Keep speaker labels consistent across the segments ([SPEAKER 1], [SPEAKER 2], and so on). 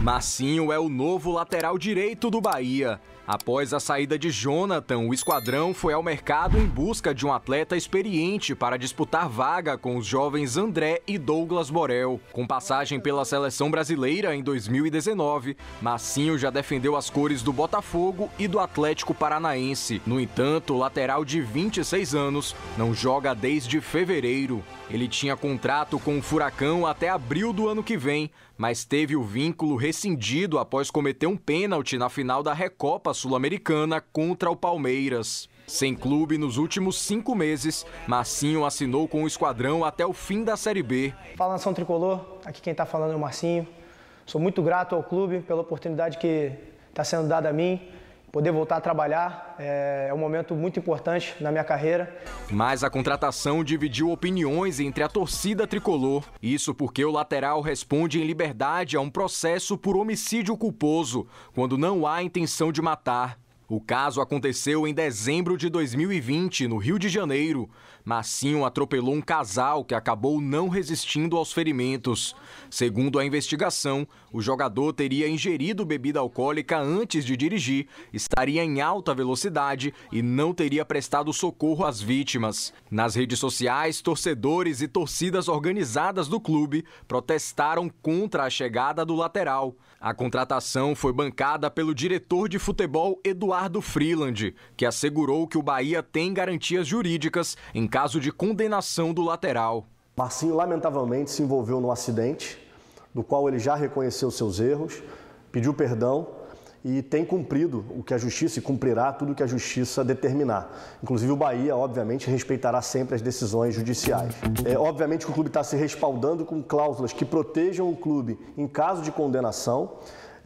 [SPEAKER 1] Marcinho é o novo lateral direito do Bahia. Após a saída de Jonathan, o esquadrão foi ao mercado em busca de um atleta experiente para disputar vaga com os jovens André e Douglas Borel. Com passagem pela seleção brasileira em 2019, Marcinho já defendeu as cores do Botafogo e do Atlético Paranaense. No entanto, o lateral de 26 anos não joga desde fevereiro. Ele tinha contrato com o Furacão até abril do ano que vem, mas teve o vínculo rescindido após cometer um pênalti na final da Recopa Sul-Americana contra o Palmeiras. Sem clube nos últimos 5 meses, Marcinho assinou com o esquadrão até o fim da Série B.
[SPEAKER 2] Fala, Nação Tricolor, aqui quem está falando é o Marcinho. Sou muito grato ao clube pela oportunidade que está sendo dada a mim. Poder voltar a trabalhar é um momento muito importante na minha carreira.
[SPEAKER 1] Mas a contratação dividiu opiniões entre a torcida tricolor. Isso porque o lateral responde em liberdade a um processo por homicídio culposo, quando não há intenção de matar. O caso aconteceu em dezembro de 2020, no Rio de Janeiro. Marcinho atropelou um casal que acabou não resistindo aos ferimentos. Segundo a investigação, o jogador teria ingerido bebida alcoólica antes de dirigir, estaria em alta velocidade e não teria prestado socorro às vítimas. Nas redes sociais, torcedores e torcidas organizadas do clube protestaram contra a chegada do lateral. A contratação foi bancada pelo diretor de futebol Eduardo Freeland, que assegurou que o Bahia tem garantias jurídicas em caso de condenação do lateral.
[SPEAKER 3] Marcinho, lamentavelmente, se envolveu num acidente, do qual ele já reconheceu seus erros, pediu perdão e tem cumprido o que a justiça, e cumprirá tudo o que a justiça determinar. Inclusive o Bahia, obviamente, respeitará sempre as decisões judiciais. Obviamente que o clube está se respaldando com cláusulas que protejam o clube em caso de condenação,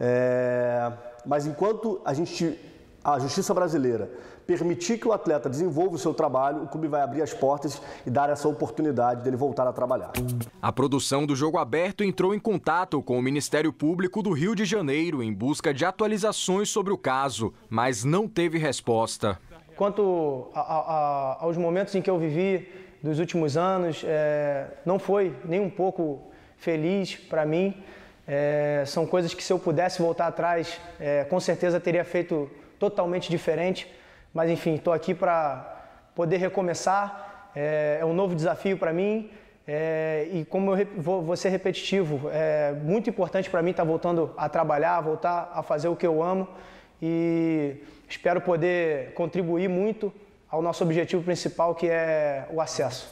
[SPEAKER 3] mas enquanto a justiça brasileira permitir que o atleta desenvolva o seu trabalho, o clube vai abrir as portas e dar essa oportunidade dele voltar a trabalhar.
[SPEAKER 1] A produção do Jogo Aberto entrou em contato com o Ministério Público do Rio de Janeiro em busca de atualizações sobre o caso, mas não teve resposta.
[SPEAKER 2] Quanto aos momentos em que eu vivi dos últimos anos, não foi nem um pouco feliz para mim. São coisas que, se eu pudesse voltar atrás, com certeza teria feito totalmente diferente. Mas, enfim, estou aqui para poder recomeçar. É um novo desafio para mim. E como eu vou ser repetitivo, é muito importante para mim estar voltando a trabalhar, voltar a fazer o que eu amo. E espero poder contribuir muito ao nosso objetivo principal, que é o acesso.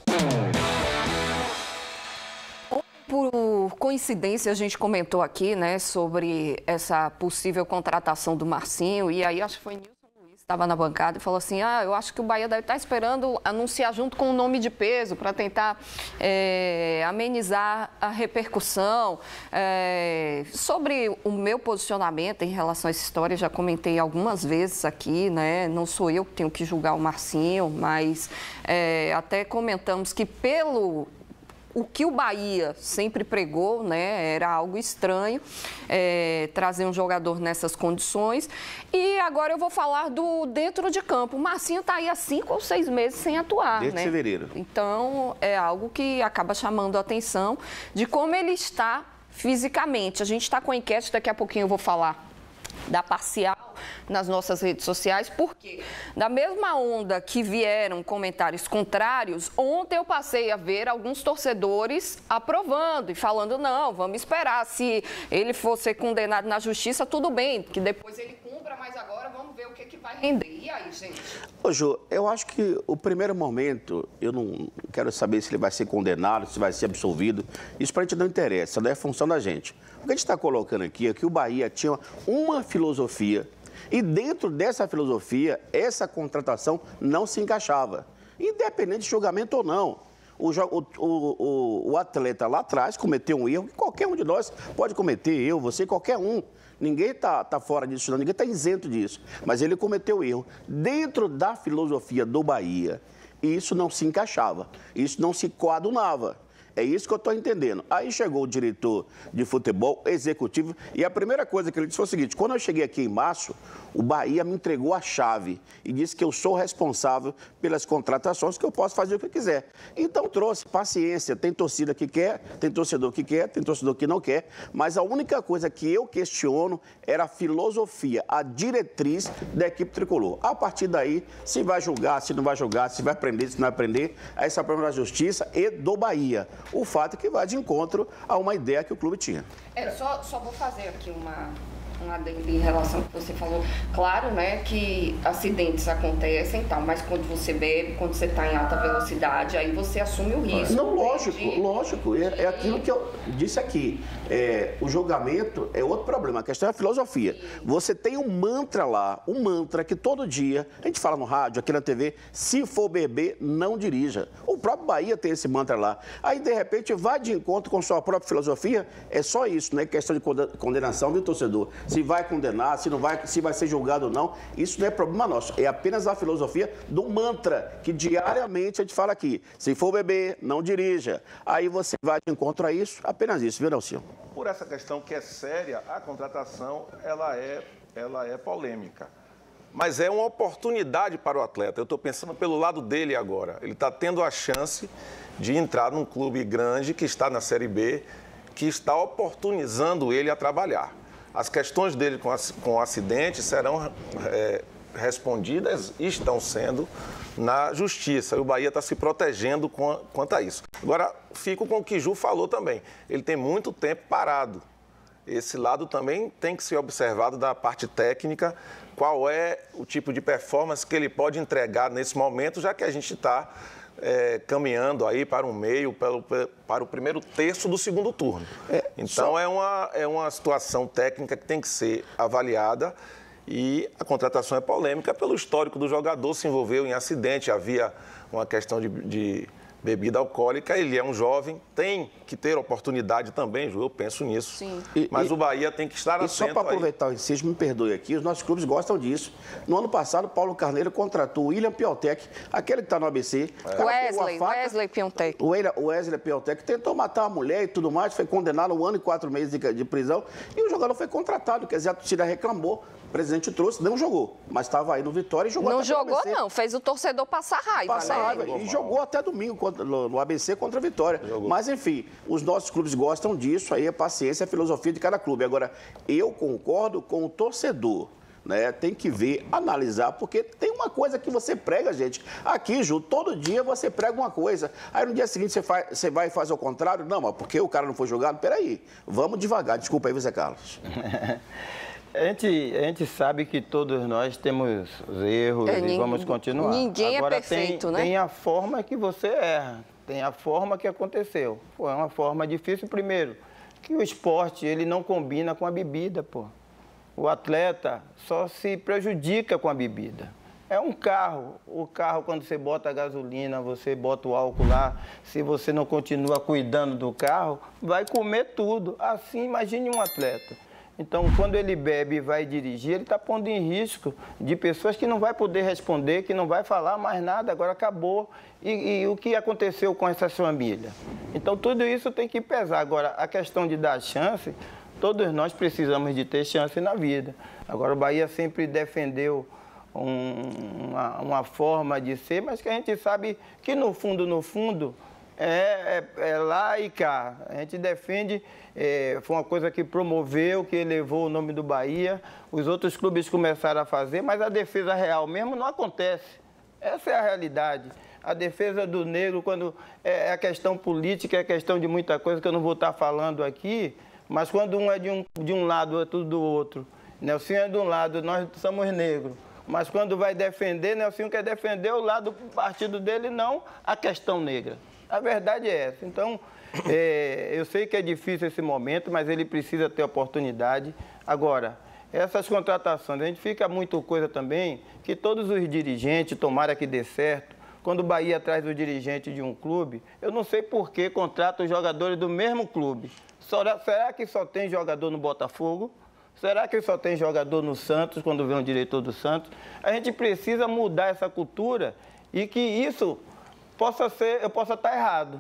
[SPEAKER 4] Por coincidência, a gente comentou aqui, né, sobre essa possível contratação do Marcinho, e aí acho que foi Nilson Luiz, estava na bancada e falou assim, eu acho que o Bahia deve estar esperando anunciar junto com o nome de peso para tentar amenizar a repercussão. Sobre o meu posicionamento em relação a essa história, já comentei algumas vezes aqui, né, não sou eu que tenho que julgar o Marcinho, mas até comentamos que o que o Bahia sempre pregou, né, era algo estranho, trazer um jogador nessas condições. E agora eu vou falar do dentro de campo. O Marcinho está aí há 5 ou 6 meses sem atuar,
[SPEAKER 5] desde fevereiro.
[SPEAKER 4] Então, é algo que acaba chamando a atenção de como ele está fisicamente. A gente está com a enquete, daqui a pouquinho eu vou falar da parcial nas nossas redes sociais, porque da mesma onda que vieram comentários contrários, ontem eu passei a ver alguns torcedores aprovando e falando, não, vamos esperar, se ele for ser condenado na justiça, tudo bem, que depois ele cumpra, mas agora vamos ver o que vai render. E aí, gente?
[SPEAKER 5] Ô, Jô, eu acho que o primeiro momento, eu não quero saber se ele vai ser condenado, se vai ser absolvido, isso pra gente não interessa, não é função da gente. O que a gente está colocando aqui é que o Bahia tinha uma filosofia e dentro dessa filosofia, essa contratação não se encaixava, independente de julgamento ou não. O atleta lá atrás cometeu um erro que qualquer um de nós pode cometer, eu, você, qualquer um. Ninguém está fora disso, não, ninguém está isento disso. Mas ele cometeu erro. Dentro da filosofia do Bahia, isso não se encaixava, isso não se coadunava. É isso que eu estou entendendo. Aí chegou o diretor de futebol, executivo, e a primeira coisa que ele disse foi o seguinte: quando eu cheguei aqui em março, o Bahia me entregou a chave e disse que eu sou responsável pelas contratações, que eu posso fazer o que quiser. Então trouxe paciência, tem torcida que quer, tem torcedor que quer, tem torcedor que não quer, mas a única coisa que eu questiono era a filosofia, a diretriz da equipe tricolor. A partir daí, se vai julgar, se não vai julgar, se vai prender, se não vai prender, aí esse é o problema da justiça e do Bahia. O fato é que vai de encontro a uma ideia que o clube tinha.
[SPEAKER 4] Só vou fazer aqui um adendo em relação ao que você falou. Claro, né, que acidentes acontecem e tal, mas quando você bebe, quando você está em alta velocidade, aí você assume o risco.
[SPEAKER 5] Não, lógico. É aquilo que eu disse aqui. O julgamento é outro problema. A questão é a filosofia. Você tem um mantra lá, um mantra que todo dia, a gente fala no rádio, aqui na TV, se for beber, não dirija. O próprio Bahia tem esse mantra lá. Aí, de repente, vai de encontro com sua própria filosofia, é só isso, né? Questão de condenação do torcedor. Se vai condenar, se vai ser julgado ou não, isso não é problema nosso. É apenas a filosofia do mantra que diariamente a gente fala aqui. Se for beber, não dirija. Aí você vai de encontro a isso, apenas isso, viu, Nelson?
[SPEAKER 6] Por essa questão que é séria, a contratação ela é polêmica. Mas é uma oportunidade para o atleta. Eu estou pensando pelo lado dele agora. Ele está tendo a chance de entrar num clube grande que está na Série B, que está oportunizando ele a trabalhar. As questões dele com o acidente serão respondidas e estão sendo na justiça. E o Bahia está se protegendo quanto a isso. Agora, fico com o que Ju falou também. Ele tem muito tempo parado. Esse lado também tem que ser observado da parte técnica, qual é o tipo de performance que ele pode entregar nesse momento, já que a gente está caminhando aí para um meio, para o primeiro terço do segundo turno. Então, é uma situação técnica que tem que ser avaliada e a contratação é polêmica pelo histórico do jogador, se envolveu em acidente, havia uma questão de bebida alcoólica, ele é um jovem, tem que ter oportunidade também, Ju, eu penso nisso. Sim. Mas o Bahia tem que estar atento. E
[SPEAKER 5] só para aproveitar o ensejo, me perdoe aqui, os nossos clubes gostam disso. No ano passado, Paulo Carneiro contratou o William Piontek, aquele que está no ABC.
[SPEAKER 4] Wesley Piontek.
[SPEAKER 5] O Wesley Piontek tentou matar a mulher e tudo mais, foi condenado a 1 ano e 4 meses de prisão, e o jogador foi contratado, quer dizer, a torcida reclamou. O presidente trouxe, não jogou, mas estava aí no Vitória e jogou
[SPEAKER 4] não
[SPEAKER 5] até
[SPEAKER 4] jogou, no ABC. Não, fez o torcedor passar raiva,
[SPEAKER 5] E jogou até domingo no ABC contra a Vitória. Jogou. Mas, enfim, os nossos clubes gostam disso, aí é paciência, a filosofia de cada clube. Agora, eu concordo com o torcedor, né? Tem que ver, analisar, porque tem uma coisa que você prega, gente. Aqui, Ju, todo dia você prega uma coisa. Aí no dia seguinte você vai e faz ao contrário. Não, mas porque o cara não foi jogado? Peraí, vamos devagar. Desculpa aí, Zé Carlos.
[SPEAKER 7] A gente sabe que todos nós temos os erros e vamos continuar.
[SPEAKER 4] Ninguém
[SPEAKER 7] Agora,
[SPEAKER 4] é perfeito, né?
[SPEAKER 7] Tem a forma que você erra, tem a forma que aconteceu. Foi uma forma difícil, primeiro, que o esporte ele não combina com a bebida, pô. O atleta só se prejudica com a bebida. É um carro. O carro, quando você bota a gasolina, você bota o álcool lá, se você não continua cuidando do carro, vai comer tudo. Assim, imagine um atleta. Então, quando ele bebe e vai dirigir, ele está pondo em risco de pessoas que não vai poder responder, que não vai falar mais nada, agora acabou. E o que aconteceu com essa família? Então, tudo isso tem que pesar. Agora, a questão de dar chance, todos nós precisamos de ter chance na vida. Agora, o Bahia sempre defendeu uma forma de ser, mas que a gente sabe que, no fundo, é lá e cá. A gente defende, foi uma coisa que promoveu, que elevou o nome do Bahia. Os outros clubes começaram a fazer, mas a defesa real mesmo não acontece. Essa é a realidade. A defesa do negro, quando é a questão política, é questão de muita coisa que eu não vou estar falando aqui, mas quando um é de um lado, é tudo do outro. Nelsinho é de um lado, nós somos negros. Mas quando vai defender, Nelsinho quer defender o lado do partido dele, não a questão negra. A verdade é essa. Então, eu sei que é difícil esse momento, mas ele precisa ter oportunidade. Agora, essas contratações, a gente fica muito coisa também, que todos os dirigentes, tomara que dê certo, quando o Bahia traz o dirigente de um clube, eu não sei por que contrata os jogadores do mesmo clube. Será que só tem jogador no Botafogo? Será que só tem jogador no Santos, quando vem um diretor do Santos? A gente precisa mudar essa cultura e que isso eu possa estar errado,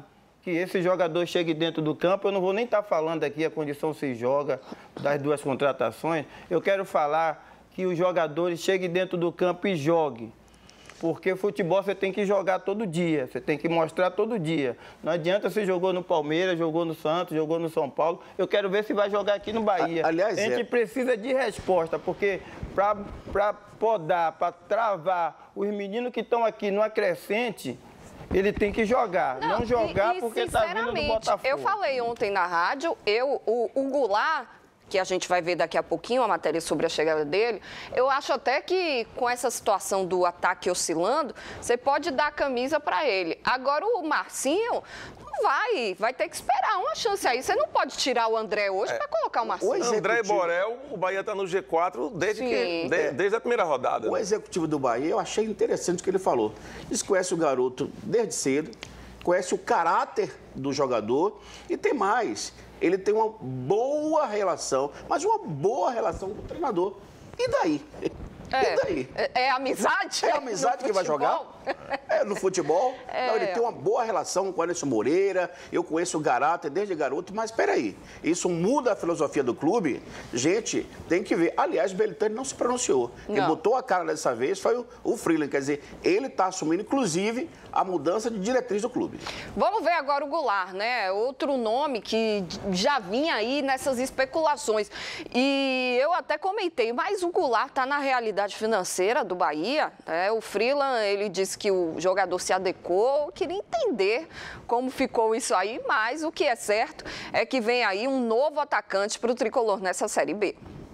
[SPEAKER 7] que esse jogador chegue dentro do campo. Eu não vou nem estar falando aqui a condição se joga das duas contratações. Eu quero falar que os jogadores cheguem dentro do campo e joguem. Porque futebol você tem que jogar todo dia, você tem que mostrar todo dia. Não adianta você jogou no Palmeiras, jogou no Santos, jogou no São Paulo. Eu quero ver se vai jogar aqui no Bahia.
[SPEAKER 5] Aliás,
[SPEAKER 7] a gente precisa de resposta, porque para podar, para travar os meninos que estão aqui no acrescente, ele tem que jogar. Não jogar porque está vindo do Botafogo.
[SPEAKER 4] Eu falei ontem na rádio, o Goulart, que a gente vai ver daqui a pouquinho a matéria sobre a chegada dele, eu acho até que com essa situação do ataque oscilando, você pode dar a camisa para ele. Agora o Marcinho vai ter que esperar uma chance aí. Você não pode tirar o André hoje para colocar o Marcinho.
[SPEAKER 6] O André Borel, o Bahia está no G4 desde a primeira rodada.
[SPEAKER 5] O executivo do Bahia, eu achei interessante o que ele falou. Eles conhecem o garoto desde cedo, conhece o caráter do jogador e tem mais. Ele tem uma boa relação, mas uma boa relação com o treinador. E daí? E daí?
[SPEAKER 4] É amizade?
[SPEAKER 5] É amizade que vai jogar? No futebol? Não, ele tem uma boa relação com o Anderson Moreira, eu conheço o Garata desde garoto, mas espera aí, isso muda a filosofia do clube? Gente, tem que ver. Aliás, Beltrame não se pronunciou. Quem botou a cara dessa vez foi o Freeland, quer dizer, ele está assumindo, inclusive, a mudança de diretriz do clube.
[SPEAKER 4] Vamos ver agora o Goulart, né? Outro nome que já vinha aí nessas especulações. E eu até comentei, mas o Goulart está na realidade financeira do Bahia, né? O Freeland, ele disse que o jogador se adequou. Eu queria entender como ficou isso aí, mas o que é certo é que vem aí um novo atacante para o Tricolor nessa Série B.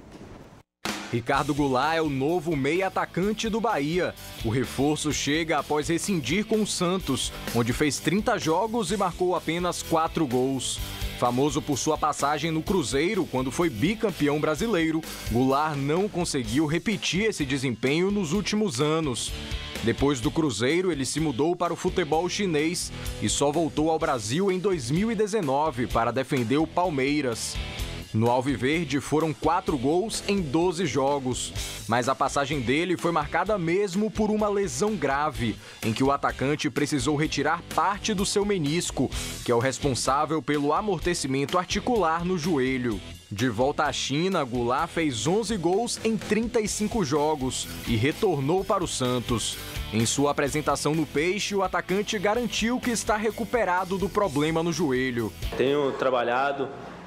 [SPEAKER 1] Ricardo Goulart é o novo meia-atacante do Bahia. O reforço chega após rescindir com o Santos, onde fez 30 jogos e marcou apenas 4 gols. Famoso por sua passagem no Cruzeiro, quando foi bicampeão brasileiro, Goulart não conseguiu repetir esse desempenho nos últimos anos. Depois do Cruzeiro, ele se mudou para o futebol chinês e só voltou ao Brasil em 2019 para defender o Palmeiras. No Alviverde foram 4 gols em 12 jogos, mas a passagem dele foi marcada mesmo por uma lesão grave, em que o atacante precisou retirar parte do seu menisco, que é o responsável pelo amortecimento articular no joelho. De volta à China, Goulart fez 11 gols em 35 jogos e retornou para o Santos. Em sua apresentação no Peixe, o atacante garantiu que está recuperado do problema no joelho.
[SPEAKER 8] Tenho trabalhado,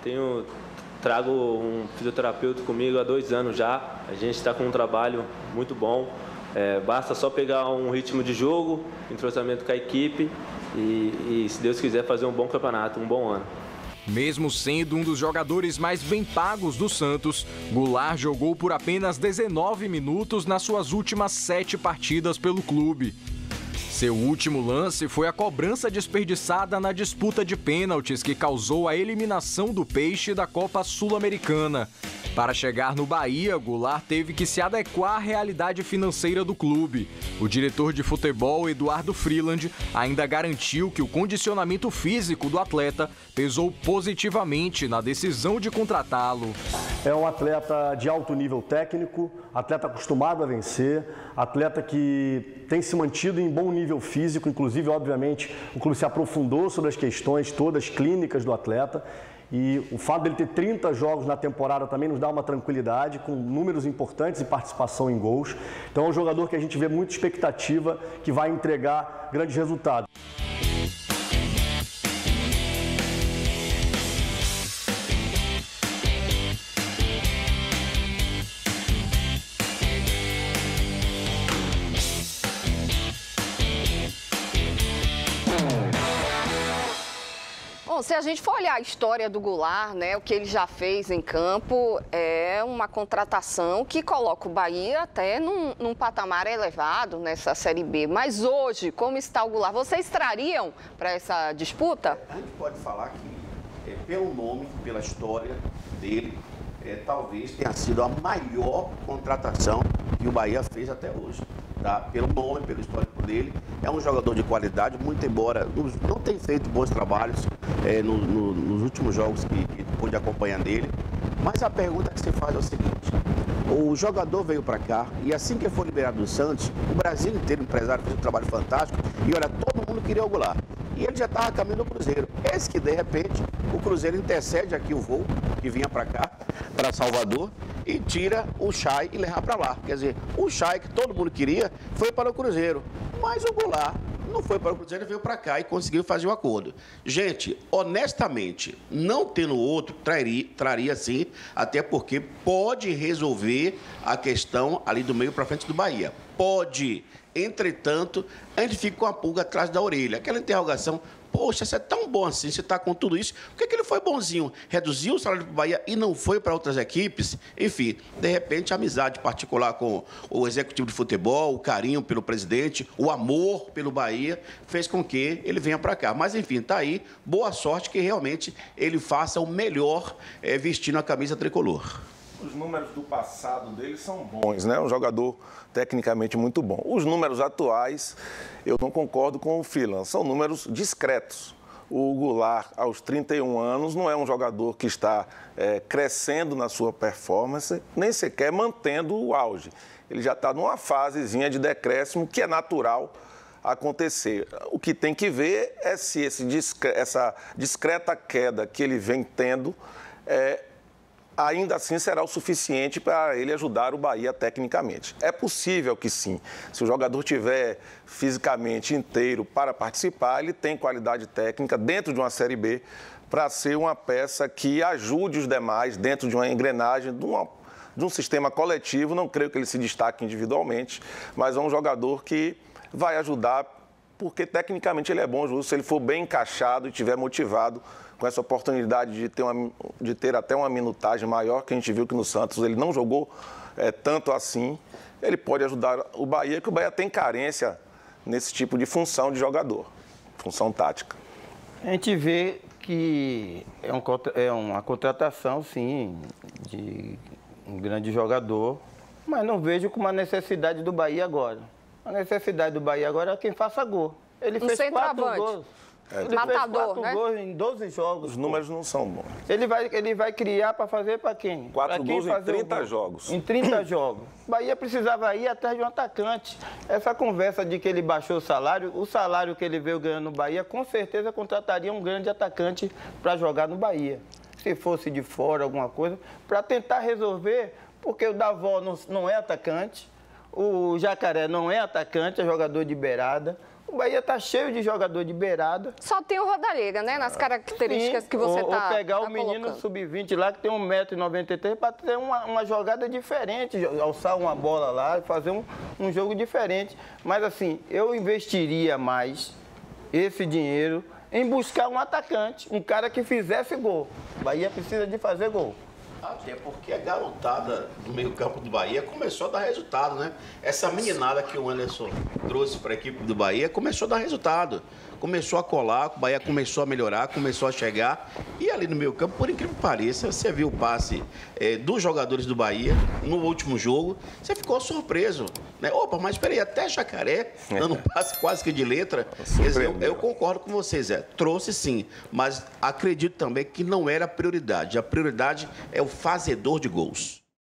[SPEAKER 8] trago um fisioterapeuta comigo há 2 anos já. A gente está com um trabalho muito bom. Basta só pegar um ritmo de jogo, entrosamento com a equipe e, se Deus quiser, fazer um bom campeonato, um bom ano.
[SPEAKER 1] Mesmo sendo um dos jogadores mais bem pagos do Santos, Goulart jogou por apenas 19 minutos nas suas últimas 7 partidas pelo clube. Seu último lance foi a cobrança desperdiçada na disputa de pênaltis que causou a eliminação do Peixe da Copa Sul-Americana. Para chegar no Bahia, Goulart teve que se adequar à realidade financeira do clube. O diretor de futebol, Eduardo Freeland, ainda garantiu que o condicionamento físico do atleta pesou positivamente na decisão de contratá-lo.
[SPEAKER 3] É um atleta de alto nível técnico, atleta acostumado a vencer, atleta que tem se mantido em bom nível físico, inclusive, obviamente, o clube se aprofundou sobre as questões todas clínicas do atleta. E o fato dele ter 30 jogos na temporada também nos dá uma tranquilidade, com números importantes e participação em gols. Então é um jogador que a gente vê muita expectativa, que vai entregar grandes resultados.
[SPEAKER 4] Bom, se a gente for olhar a história do Goulart, né, o que ele já fez em campo, é uma contratação que coloca o Bahia até num patamar elevado nessa Série B. Mas hoje, como está o Goulart? Vocês trariam para essa disputa?
[SPEAKER 5] A gente pode falar que, pelo nome, pela história dele, talvez tenha sido a maior contratação que o Bahia fez até hoje. Tá? Pelo nome, pelo histórico dele, é um jogador de qualidade, muito embora não tenha feito bons trabalhos nos últimos jogos que pude acompanhar dele. Mas a pergunta que se faz é o seguinte: o jogador veio para cá e assim que foi liberado do Santos, o Brasil inteiro, o empresário, fez um trabalho fantástico e olha, todo mundo queria o Goulart. e ele já estava caminho do Cruzeiro. Esse que, de repente, o Cruzeiro intercede aqui o voo que vinha para cá, para Salvador, e tira o Chay e leva para lá. Quer dizer, o Chay, que todo mundo queria, foi para o Cruzeiro. Mas o Goulart não foi para o Cruzeiro, veio para cá e conseguiu fazer o acordo. Gente, honestamente, não tendo outro, traria sim, até porque pode resolver a questão ali do meio para frente do Bahia. Pode. Entretanto, a gente fica com a pulga atrás da orelha. Aquela interrogação, poxa, você é tão bom assim, você está com tudo isso, por que ele foi bonzinho? Reduziu o salário do Bahia e não foi para outras equipes? Enfim, de repente, a amizade particular com o executivo de futebol, o carinho pelo presidente, o amor pelo Bahia, fez com que ele venha para cá. Mas, enfim, está aí, boa sorte que realmente ele faça o melhor vestindo a camisa tricolor.
[SPEAKER 6] Os números do passado dele são bons, né? Um jogador tecnicamente muito bom. Os números atuais, eu não concordo com o Filan, são números discretos. O Goulart, aos 31 anos, não é um jogador que está crescendo na sua performance, nem sequer mantendo o auge. Ele já está numa fasezinha de decréscimo que é natural acontecer. O que tem que ver é se essa discreta queda que ele vem tendo ainda assim será o suficiente para ele ajudar o Bahia tecnicamente. É possível que sim. Se o jogador estiver fisicamente inteiro para participar, ele tem qualidade técnica dentro de uma Série B para ser uma peça que ajude os demais dentro de uma engrenagem, de um sistema coletivo. Não creio que ele se destaque individualmente, mas é um jogador que vai ajudar, porque tecnicamente ele é bom, justo, se ele for bem encaixado e estiver motivado com essa oportunidade de ter até uma minutagem maior, que a gente viu que no Santos ele não jogou tanto assim, ele pode ajudar o Bahia, que o Bahia tem carência nesse tipo de função de jogador, função tática.
[SPEAKER 7] A gente vê que é uma contratação, sim, de um grande jogador, mas não vejo como uma necessidade do Bahia agora. A necessidade do Bahia agora é quem faça gol. Ele fez 4 gols. Ele
[SPEAKER 4] matador,
[SPEAKER 7] fez 4
[SPEAKER 4] né?
[SPEAKER 7] gols em 12 jogos.
[SPEAKER 6] Os números não são bons.
[SPEAKER 7] Ele vai criar para fazer para quem?
[SPEAKER 6] 4
[SPEAKER 7] quem
[SPEAKER 6] gols em 30 jogos.
[SPEAKER 7] Em 30 jogos. Bahia precisava ir atrás de um atacante. Essa conversa de que ele baixou o salário que ele veio ganhando no Bahia, com certeza contrataria um grande atacante para jogar no Bahia. Se fosse de fora, alguma coisa, para tentar resolver, porque o Davó não é atacante, o Jacaré não é atacante, é jogador de beirada. O Bahia está cheio de jogador de beirada.
[SPEAKER 4] Só tem o Rodallega, né? Nas características que você está.
[SPEAKER 7] Ou pegar o menino sub-20 lá, que tem 1,93 m, para ter uma jogada diferente, alçar uma bola lá e fazer um jogo diferente. Mas, assim, eu investiria mais esse dinheiro em buscar um atacante, um cara que fizesse gol. O Bahia precisa de fazer gol.
[SPEAKER 5] Até porque a garotada do meio-campo do Bahia começou a dar resultado, né? Essa meninada que o Anderson trouxe para a equipe do Bahia começou a dar resultado. Começou a colar, o Bahia começou a melhorar, começou a chegar. E ali no meio-campo, por incrível que pareça, você viu o passe dos jogadores do Bahia no último jogo, você ficou surpreso, né? Opa, mas peraí, até Jacaré dando um passe quase que de letra. Eu concordo com vocês, trouxe sim, mas acredito também que não era a prioridade. A prioridade é o fazedor de gols.